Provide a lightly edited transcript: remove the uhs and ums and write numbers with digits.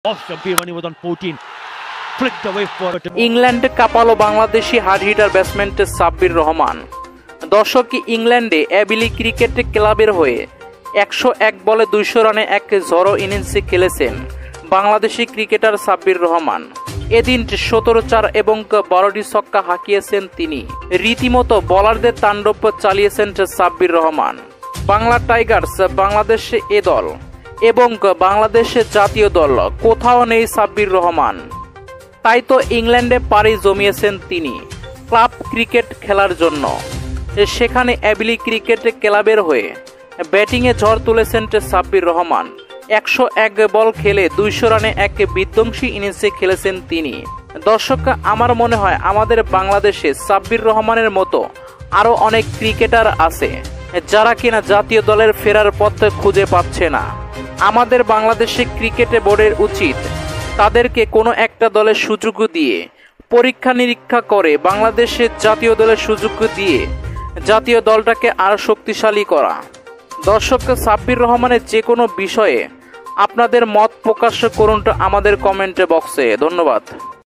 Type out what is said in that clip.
Off jumpy running was on 14. Flicked away for ইংল্যান্ডে কাঁপালো বাংলাদেশি hard hitter batsman Sabbir Rahman. দর্শক, ইংল্যান্ডে অ্যাবিলি ক্রিকেট ক্লাবের হয়ে 101 বলে 200 রানে এক ঝড়ো ইনিংসে খেলেছেন বাংলাদেশি ক্রিকেটার সাব্বির রহমান। এদিন 17-4 এবং 12টি ছক্কা হাঁকিয়েছেন তিনি। রীতিমতো বোলারদের তাণ্ডব চালিয়েছেন সাব্বির রহমান। বাংলা টাইগার্স, বাংলাদেশ এ দল এবং বাংলাদেশের জাতীয় দল কোথাও নেই সাব্বির রহমান। তাই তো ইংল্যান্ডে পাড়ি জমিয়েছেন তিনি ক্লাব ক্রিকেট খেলার জন্য। সেখানে অ্যাবিলি ক্রিকেট ক্লাবের হয়ে ব্যাটিংয়ে ঝড় তুলেছেন সাব্বির রহমান। 101 বল খেলে 200 রানে এক বিধ্বংসী ইনিংসে খেলেছেন তিনি। দর্শক, আমার মনে হয় আমাদের বাংলাদেশে সাব্বির রহমানের মতো আরও অনেক ক্রিকেটার আছে যারা কিনা জাতীয় দলের ফেরার পথ খুঁজে পাচ্ছে না। আমাদের বাংলাদেশে ক্রিকেট বোর্ডের উচিত তাদেরকে কোনো একটা দলের সুযোগ দিয়ে পরীক্ষা নিরীক্ষা করে বাংলাদেশের জাতীয় দলের সুযোগ দিয়ে জাতীয় দলটাকে আরও শক্তিশালী করা। দর্শক, সাব্বির রহমানের যে কোনো বিষয়ে আপনাদের মত প্রকাশ করুন আমাদের কমেন্ট বক্সে। ধন্যবাদ।